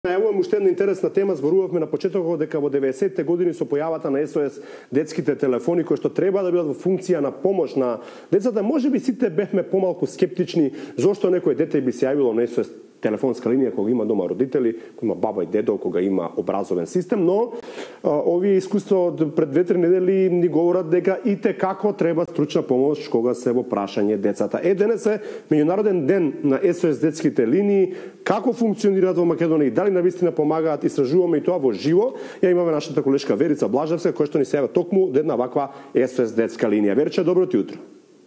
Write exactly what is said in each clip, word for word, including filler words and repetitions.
Ево уште една интересна тема, зборувавме на почетокот дека во деветдесетте години со појавата на Ес О Ес детските телефони кои што треба да бидат во функција на помош на децата, можеби сите бевме помалку скептични зошто некој дете би се јавило на Ес О Ес телефонска линија кога има дома родители, кога има баба и дедо, кога има образовен систем, но а, овие искуства од пред две-три недели ни говорат дека и те како треба стручна помош кога се во прашање децата. Е, денес е меѓународен ден на Ес О Ес детските линии. Како функционираат во Македонија и дали навистина помагаат, истражуваме и тоа во живо. Ја имаме нашата колешка Верица Блажевска која што ни се јави токму до една ваква Ес О Ес детска линија. Верче, добро ти утро.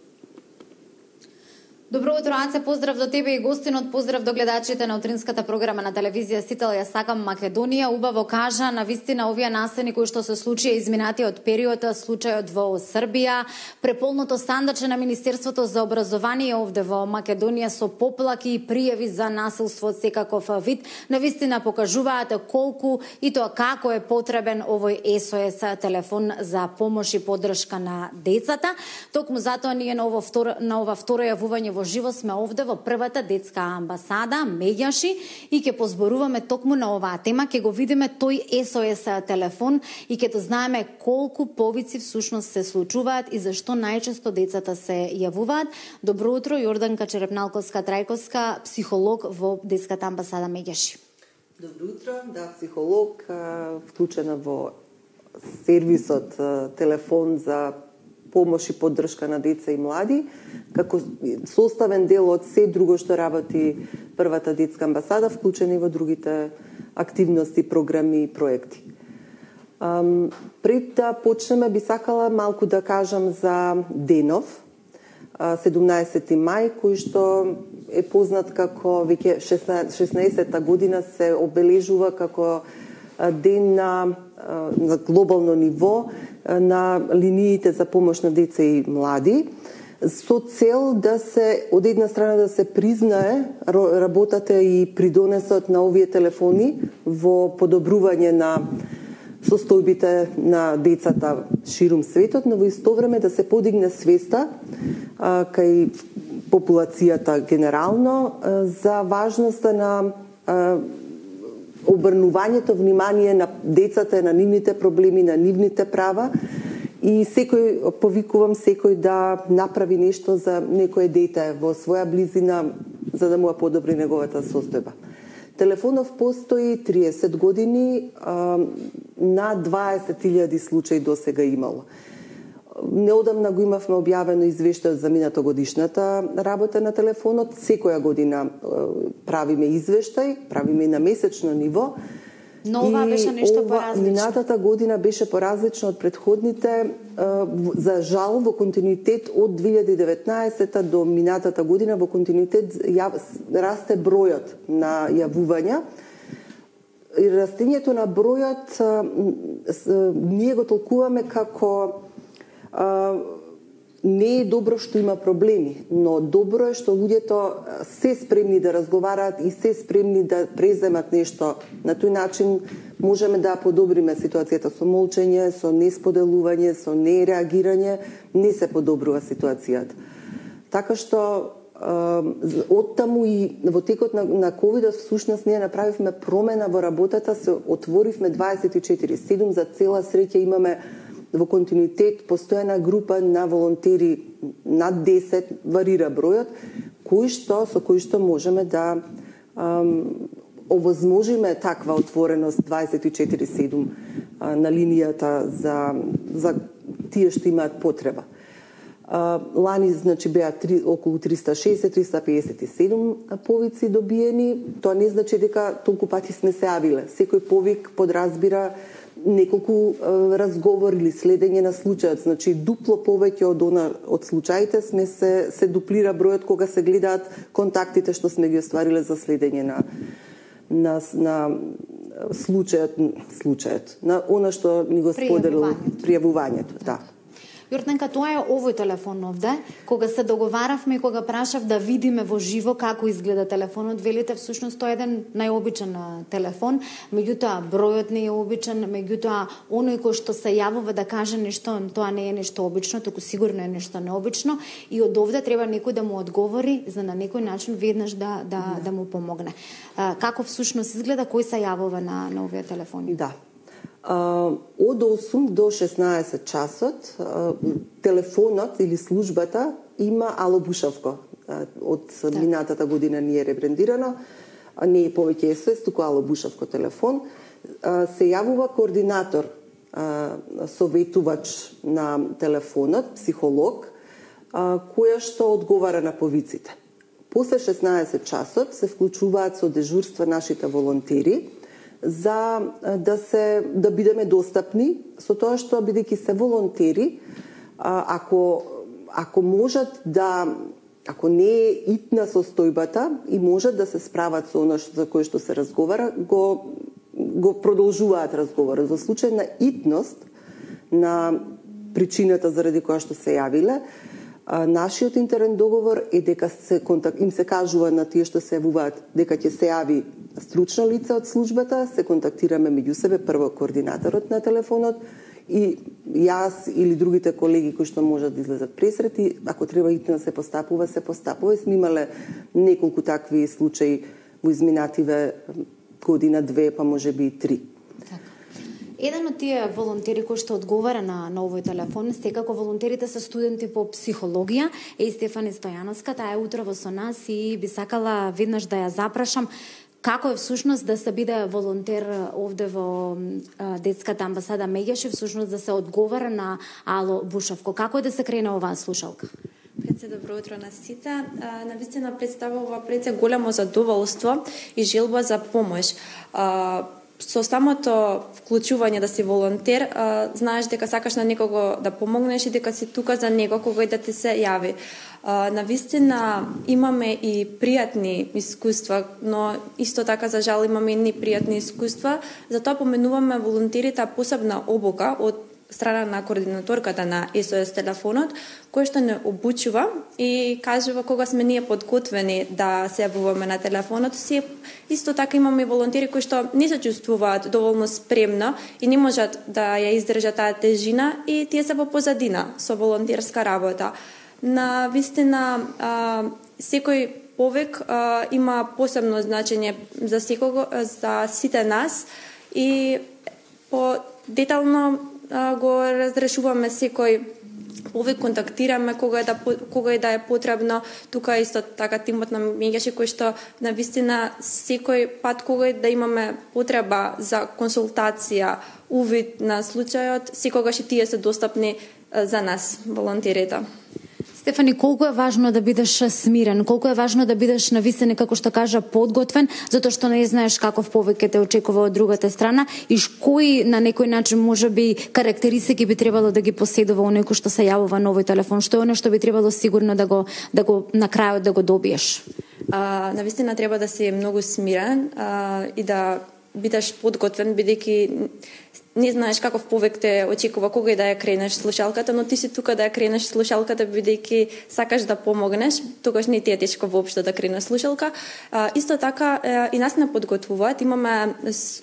Добро утро, Аце, поздрав до тебе и гостинот, поздрав до гледачите на утринската програма на телевизија Сител, ја сакам Македонија. Убаво кажа, навистина овие настани кои што се случија изминатиот период, случајот во Србија, преполното сандаче на Министерството за образование овде во Македонија со поплаки и пријави за насилство од секаков вид, навистина покажуваат колку и тоа како е потребен овој Ес О Ес телефон за помош и поддршка на децата. Токму затоа ние на ова второ, на ова второ јавување во живо сме овде во првата детска амбасада Меѓаши и ќе позборуваме токму на оваа тема, ќе го видиме тој Ес О Ес телефон и ќе знаеме колку повици всушност се случуваат и зашто најчесто децата се јавуваат. Добро утро, Јорданка Черепналковска-Трајковска, психолог во детската амбасада Меѓаши. Добро утро, да, психолог, вклучена во сервисот телефон за помош и поддршка на деца и млади, како составен дел од се друго што работи првата детска амбасада, вклучени во другите активности, програми и проекти. Um, пред да почнеме, би сакала малку да кажам за денов, седумнаесети мај, кој што е познат како веќе шеснаесетта година се обележува како ден на, на глобално ниво на линиите за помош на деца и млади, со цел да се, од една страна да се признае работата и придонесот на овие телефони во подобрување на состојбите на децата ширум светот, но во исто време да се подигне свеста а, кај популацијата генерално а, за важноста на а, обрнувањето внимание на децата, на нивните проблеми, на нивните права и секој, повикувам секој да направи нешто за некое дете во своја близина за да му ја подобри неговата состојба. Телефонов постои триесет години, на дваесет илјади случаи до сега имало. Неодамна го имавме објавено извештај за минатогодишната работа на телефонот. Секоја година правиме извештај, правиме и на месечно ниво. Но ова беше нешто поразлично. Минатата година беше поразлично од претходните, за жал во континуитет од две илјади и деветнаесетта до минатата година во континуитет расте бројот на јавувања. И растењето на бројот ние го толкуваме како Uh, не е добро што има проблеми, но добро е што луѓето се спремни да разговараат и се спремни да преземат нешто. На тој начин можеме да подобриме ситуацијата со молчење, со несподелување, со нереагирање, не се подобрува ситуацијата. Така што uh, оттаму и во текот на, на ковидот всушност ние направивме промена во работата, се отворивме дваесет и четири седум, за цела среќа имаме во континуитет постојана група на волонтери, над десет, варира бројот, кои што, со кои што можеме да ам, овозможиме таква отвореност дваесет и четири седум а, на линијата за, за тие што имаат потреба. А, лани, значи, беа три, околу триста и шесет до триста пеесет и седум повици добиени. Тоа не значи дека толку пати сме се јавиле. Секој повик подразбира неколку е, разговор или следење на случајот, значи дупло повеќе од она од случаите сме се се дуплира бројот кога се гледаат контактите што сме ги оствариле за следење на на на случајот случајот на она што ни го споделил пријавувањето, да. Јорданка, тоа е овој телефон овде. Кога се договаравме и кога прашав да видиме во живо како изгледа телефонот, велите всушност тоа е еден најобичен телефон, меѓутоа бројот не е обичен, меѓутоа оној кој што се јавува да каже нешто, тоа не е нешто обично, туку сигурно е нешто необично и од овде треба некој да му одговори за на некој начин веднаш да да да, да му помогне. А, како всушност изгледа, кој се јавува на на овие телефони? Да. Uh, од осум до шеснаесет часот uh, телефонот или службата има Ало Бушавко. Uh, од да. Минатата година не е ребрендирано, uh, не е повеќе ес о ес, туку Ало Бушавко телефон. Uh, се јавува координатор, uh, советувач на телефонот, психолог, uh, која што одговара на повиците. После шеснаесет часот се вклучуваат со дежурства нашите волонтери за да се да бидеме достапни, со тоа што бидејќи се волонтери, ако ако можат да ако не е итна состојбата и можат да се справат со она за кое што се разговара, го го продолжуваат разговорот. За случај на итност на причината заради која што се јавиле, нашиот интерен договор е дека се контакт, им се кажува на тие што се јавуваат дека ќе се јави стручно лице од службата, се контактираме меѓу себе, прво координаторот на телефонот и јас или другите колеги кои што можат да излезат пресрети, ако треба итно да се постапува, се постапува. И сме имале неколку такви случаи во изминативе година, две, па може би и три. Еден од тие волонтери кои што одговара на, на овој телефон, секако волонтерите се студенти по психологија, е Стефани Стојановска, таа е утрово со нас и би сакала веднаш да ја запрашам како е всушност да се биде волонтер овде во а, детската амбасада Меѓаши, всушност да се одговара на Ало Бушавко. Како е да се крене оваа слушалка? Пред добро утро на сите. Навистина представува пред се големо задоволство и желба за помош. А, со самото вклучување да си волонтер, а, знаеш дека сакаш на некого да помогнеш и дека си тука за него кога да ти се јави. А, навистина имаме и пријатни искуства, но исто така за жал имаме и непријатни искуства, затоа поменуваме волонтерите посебна обука од страна на координаторката на ес о ес телефонот, кој што не обучува и кажува кога сме ние подготвени да се јавуваме на телефонот. Си исто така имаме волонтери кои што не се чувствуваат доволно спремно и не можат да ја издржат таа тежина и тие се во позадина со волонтерска работа. На вистина секој повик а, има посебно значење за секого, за сите нас и по детално а, го разрешуваме секој повик, контактираме кога е да кога е да е потребно. Тука исто така тимот на Меѓаши кој што на вистина секој пат кога е да имаме потреба за консултација, увид на случајот, секогаш и тие се достапни а, за нас, волонтерите. Стефани, колку е важно да бидеш смирен, колку е важно да бидеш навистина, како што кажа, подготвен, затоа што не знаеш каков повик ќе те очекува од другата страна и кои на некој начин можеби карактеристики би требало да ги поседува оној кој што се јавува на овој телефон, што е оно што би требало сигурно да го да го на крајот да го добиеш. А, навистина треба да си многу смирен а, и да бидеш подготвен, бидејќи не знаеш каков повик те очекува кога и да ја кренеш слушалката, но ти си тука да ја кренеш слушалката бидејќи сакаш да помогнеш, тогаш не ти е тешко воопшто да кренеш слушалка. А, исто така и нас не подготвуваат, имаме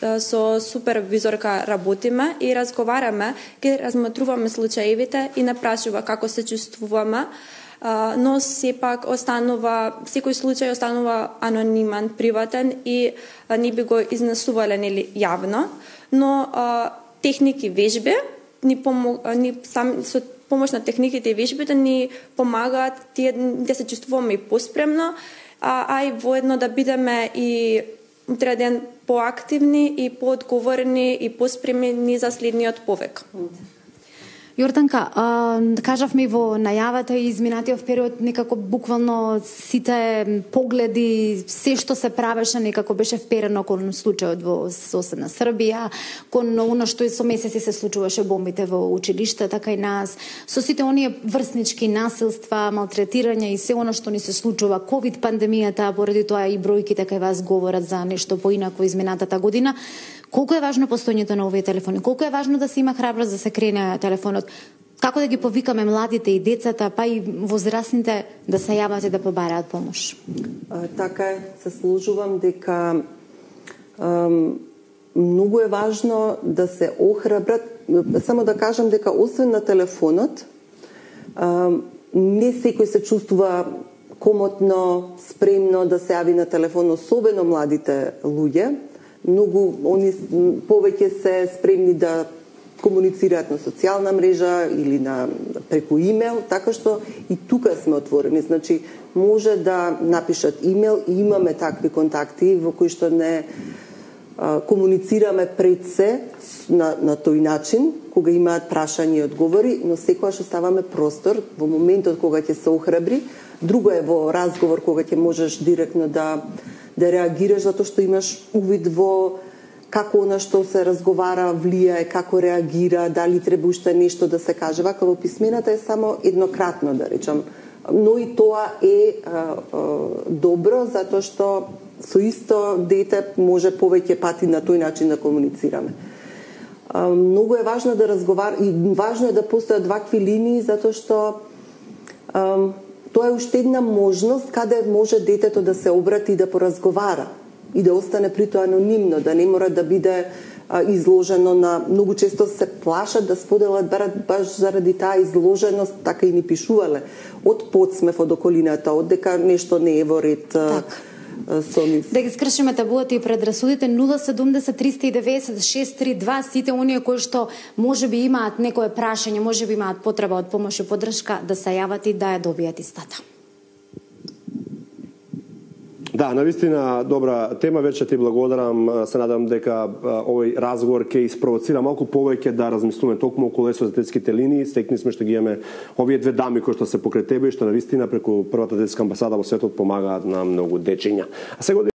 со супервизорка работиме и разговараме, ги разматруваме случаевите и не прашува како се чувствуваме. Uh, но сепак останува, секој случај останува анонимен, приватен и uh, не би го изнесувале нели јавно, но uh, техники вежби ни помог, uh, ни сам со помош на техниките и вежбите ни помагаат тие да се чувствуваме и поспремно, а, а и воедно да бидеме и утре ден поактивни и поодговорни и поспремни за следниот повик. Јорданка, а, кажавме и во најавата и изминатиот период некако буквално сите погледи, се што се правеше некако беше вперено кон случајот во соседна Србија, кон оно што и со месеци се случуваше бомбите во училишта, така и нас, со сите оние врснички насилства, малтретирање и се оно што ни се случува, ковид пандемијата, поради тоа и бројките кај вас говорат за нешто поинако изминатата година. Колку е важно постоењето на овие телефони? Колку е важно да се има храброст да се крене телефонот? Како да ги повикаме младите и децата, па и возрастните да се јават и да побараат помош? А, така е, се сложувам дека ам, многу е важно да се охрабрат. Само да кажам дека освен на телефонот, ам, не секој се чувствува комотно, спремно да се јави на телефон, особено младите луѓе. Многу они повеќе се спремни да комуницираат на социјална мрежа или на преку имейл, така што и тука сме отворени. Значи, може да напишат имейл и имаме такви контакти во кои што не а, комуницираме пред се на, на тој начин, кога имаат прашања и одговори, но секогаш оставаме простор во моментот кога ќе се охрабри. Друго е во разговор кога ќе можеш директно да да реагираш затоа што имаш увид во како она што се разговара влијае, како реагира, дали треба уште нешто да се каже. Вака во писмената е само еднократно, да речам. Но и тоа е а, а, добро, затоа што со исто дете може повеќе пати на тој начин да комуницираме. А, многу е важно да разговар и важно е да постојат вакви линии, затоа што а, тоа е уште една можност каде може детето да се обрати и да поразговара и да остане при тоа анонимно, да не мора да биде а, изложено на... Многу често се плашат да споделат баш заради таа изложеност, така и ни пишувале, од подсмев од околината, од дека нешто не е во ред. Так. Со нив. Да ги скршиме табуите и предрасудите. Нула седумдесет триста и деветдесет шест три два, сите оние кои што може би имаат некое прашање, може би имаат потреба од помош и поддршка, да се јават и да ја добијат истата. Да, навистина добра тема, вече ти благодарам. Се надам дека овој разговор ќе испровоцира малку повеќе да размислуваме токму околу ес о ес детските линии. Стекни сме што ги имаме овие две дами кои што се покрај тебе и што навистина преку првата детска амбасада во светот помагаат на многу дечиња. А сега